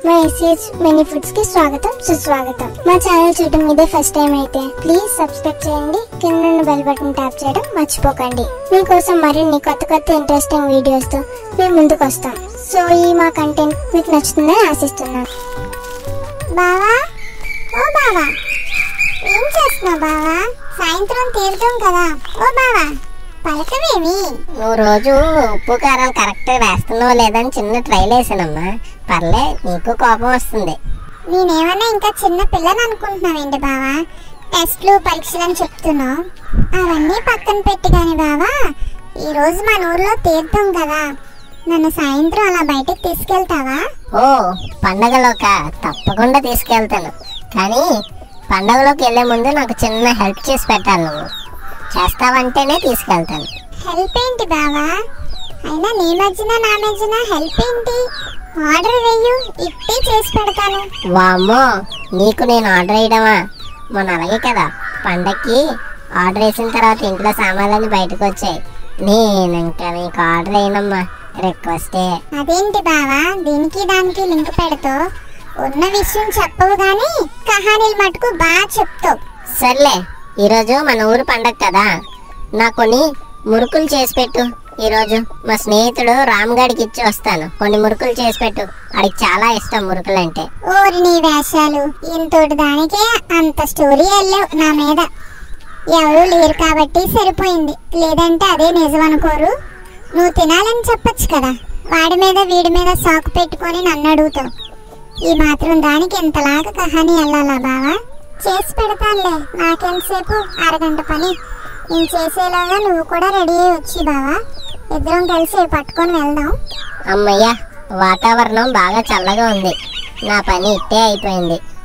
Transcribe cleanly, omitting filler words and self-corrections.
మా SCH many foods కి స్వాగతం సుస్వాగతం. మా ఛానల్ చూడటం ఇదే ఫస్ట్ టైం అయితే ప్లీజ్ సబ్స్క్రైబ్ చేయండి. కింద ఉన్న బెల్ బటన్ ట్యాప్ చేయడం మర్చిపోకండి. మీకోసం మరిన్ని కొత్త ఇంట్రెస్టింగ్ వీడియోస్ తో మేము ముందుకు వస్తాం. సో ఈ మా కంటెంట్ మీకు నచ్చుతుందని ఆశిస్తున్నాను. బావా, ఓ బావా, ఏం చేస్తున్నావు బావా? సాయంత్రం తీరుతాం కదా. ఓ బావా పలకవేమి? నువ్వు రోజు ఉప్పు కారాలు కరెక్ట్ వేస్తున్నావు లేదని చిన్న ట్రైల్ వేసానమ్మా. పర్లే, నీకు కోపం వస్తుంది. నేనేమన్నా ఇంకా చిన్న పిల్లని అనుకుంటున్నావేంటి బావా? టెస్ట్లు పరీక్షలు అని చెప్తున్నావు. అవన్నీ పక్కన పెట్టి కానీ బావా, ఈరోజు మన ఊర్లో తీర్థం కదా, నన్ను సాయంత్రం అలా బయటకు తీసుకెళ్తావా? ఓ పండగలోక తప్పకుండా తీసుకెళ్తాను. కానీ పండగలోకి వెళ్ళే ముందు నాకు చిన్న హెల్ప్ చేసి పెట్టాలి. నువ్వు చేస్తావంటేనే తీసుకెళ్తాను. హెల్ప్ ఏంటి బావా? అయినా నీ మధ్యన నా మధ్యన హెల్ప్ ఏంటి? ఆర్డర్ వెయ్యు, ఇట్టే చేసి పెడతాను. వామ్మో, నీకు నేను ఆర్డర్ వేయడమా? మొన్న అలాగే కదా పండక్కి ఆర్డర్ వేసిన తర్వాత ఇంట్లో సామాన్లన్నీ బయటకు వచ్చాయి. నేను ఇంకా నీకు ఆర్డర్ వేయనమ్మా, రిక్వెస్టే. అదేంటి బావా దీనికి దానికి లింక్ పెడతావు? ఉన్న విషయం చెప్పవు గానీ కహానీలు మటుకు బాగా చెప్తావు. సర్లే, ఈరోజు మన ఊరు పండగ కదా, నాకు కొన్ని మురుకులు చేసి పెట్టు. ఈరోజు మా స్నేహితుడు రామ్ గడికి ఇచ్చి వస్తాను. కొన్ని మురుకులు చేసి పెట్టు, వాడికి చాలా ఇష్టం మురుకులు అంటే. ఓరి నీ వేషాలు, ఇంతోటి దానికే అంత స్టోరీ వెళ్ళావు నా మీద. ఎవరు లేరు కాబట్టి సరిపోయింది, లేదంటే అదే నిజం అనుకోరు. నువ్వు తినాలని చెప్పొచ్చు కదా, వాడి మీద వీడి మీద సాకు పెట్టుకొని నన్ను అడుగుతావు. ఈ మాత్రం దానికి ఇంతలాగా కహానీ వెళ్ళాలా బావా? చేసి పెడతానులే, నాకెంతసేపు, అరగంట పని. నేను చేసేలాగా నువ్వు కూడా రెడీ అయ్యి వచ్చి బావా, ఇద్దరం కలిసి పట్టుకొని వెళ్దాం. అమ్మయ్య, వాతావరణం బాగా చల్లగా ఉంది. నా పని ఇట్టే అయిపోయింది.